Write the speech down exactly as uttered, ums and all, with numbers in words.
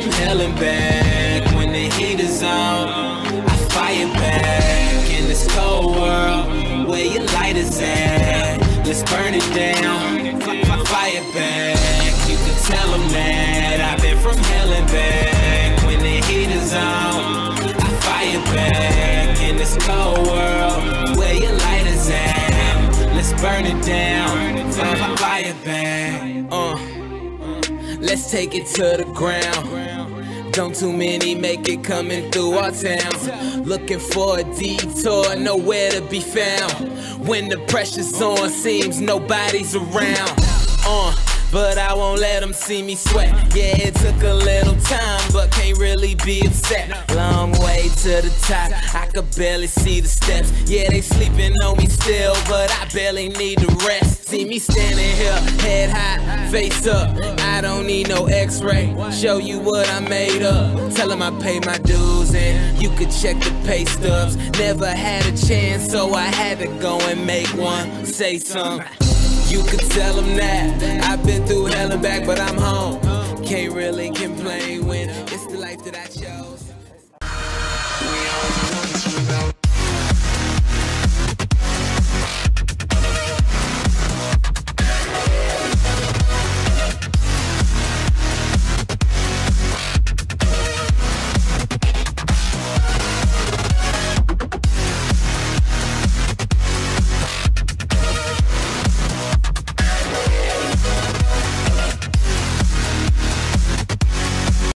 from hell and back. When the heat is on, I fire back. In this cold world, where your light is at, let's burn it down, fire back. You can tell them that I've been from hell and back. When the heat is on, I fire back. In this cold world, where your light is at, let's burn it down, fire back. Uh, let's take it to the ground. Don't too many make it coming through our town. Looking for a detour, nowhere to be found. When the pressure's on, seems nobody's around. Uh, but I won't let them see me sweat. Yeah, it took a little time, but can't really be upset. Long way to the top, I could barely see the steps. Yeah, they sleeping on me still, but I barely need to rest. See me standing here, head high, face up. I don't need no x-ray, show you what I made up. Tell them I pay my dues and you could check the pay stubs. Never had a chance, so I had to go and make one. Say something. You could tell them that I've been through hell and back, but I'm home. Can't really